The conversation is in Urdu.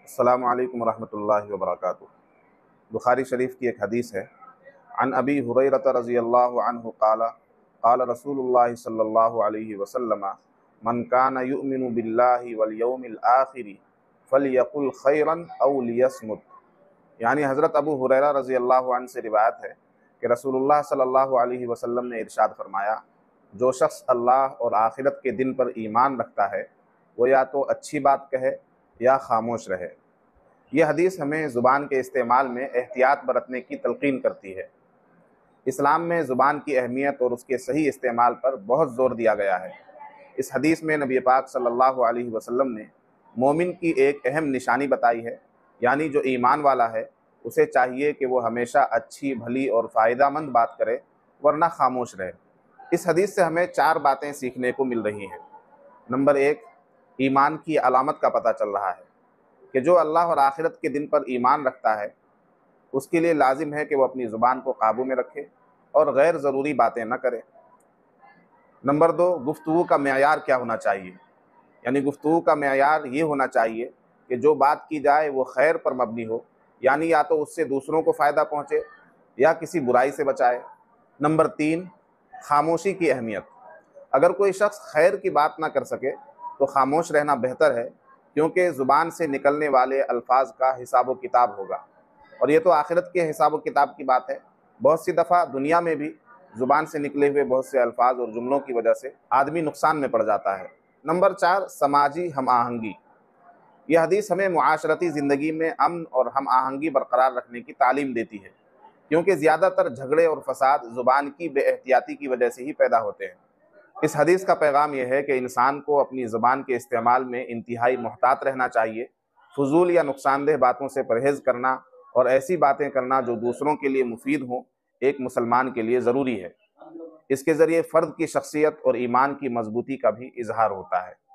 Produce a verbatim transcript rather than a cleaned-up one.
السلام علیکم ورحمۃ اللہ وبرکاتہ۔ بخاری شریف کی ایک حدیث ہے، عن ابی ہریرہ رضی اللہ عنہ قال قال رسول اللہ صلی اللہ علیہ وسلم من کان یؤمن باللہ والیوم الآخر فلیقل خیرا او لیصمت۔ یعنی حضرت ابو ہریرہ رضی اللہ عنہ سے روایت ہے کہ رسول اللہ صلی اللہ علیہ وسلم نے ارشاد فرمایا، جو شخص اللہ اور آخرت کے دن پر ایمان رکھتا ہے وہ یا تو اچھی بات کہے یا خاموش رہے۔ یہ حدیث ہمیں زبان کے استعمال میں احتیاط برتنے کی تلقین کرتی ہے۔ اسلام میں زبان کی اہمیت اور اس کے صحیح استعمال پر بہت زور دیا گیا ہے۔ اس حدیث میں نبی پاک صلی اللہ علیہ وسلم نے مومن کی ایک اہم نشانی بتائی ہے، یعنی جو ایمان والا ہے اسے چاہیے کہ وہ ہمیشہ اچھی بھلی اور فائدہ مند بات کرے ورنہ خاموش رہے۔ اس حدیث سے ہمیں چار باتیں سیکھنے کو مل رہی ہیں۔ نمبر ایک، ایمان کی علامت کا پتہ چل رہا ہے کہ جو اللہ اور آخرت کے دن پر ایمان رکھتا ہے اس کے لیے لازم ہے کہ وہ اپنی زبان کو قابو میں رکھے اور غیر ضروری باتیں نہ کرے۔ نمبر دو، گفتگو کا معیار کیا ہونا چاہیے، یعنی گفتگو کا معیار یہ ہونا چاہیے کہ جو بات کی جائے وہ خیر پر مبنی ہو، یعنی یا تو اس سے دوسروں کو فائدہ پہنچے یا کسی برائی سے بچائے۔ نمبر تین، خاموشی کی اہمیت۔ اگر کوئی شخص خیر کی بات نہ کر سکے تو خاموش رہنا بہتر ہے، کیونکہ زبان سے نکلنے والے الفاظ کا حساب و کتاب ہوگا، اور یہ تو آخرت کے حساب و کتاب کی بات ہے۔ بہت سی دفعہ دنیا میں بھی زبان سے نکلے ہوئے بہت سے الفاظ اور جملوں کی وجہ سے آدمی نقصان میں پڑ جاتا ہے۔ نمبر چار، سماجی ہم آہنگی۔ یہ حدیث ہمیں معاشرتی زندگی میں امن اور ہم آہنگی برقرار رکھنے کی تعلیم دیتی ہے، کیونکہ زیادہ تر جھگڑے اور فساد زبان کی بے احتیاطی کی وجہ سے ہی پیدا ہوتے ہیں۔ اس حدیث کا پیغام یہ ہے کہ انسان کو اپنی زبان کے استعمال میں انتہائی محتاط رہنا چاہیے، فضول یا نقصان دہ باتوں سے پرہیز کرنا اور ایسی باتیں کرنا جو دوسروں کے لیے مفید ہوں ایک مسلمان کے لیے ضروری ہے۔ اس کے ذریعے فرد کی شخصیت اور ایمان کی مضبوطی کا بھی اظہار ہوتا ہے۔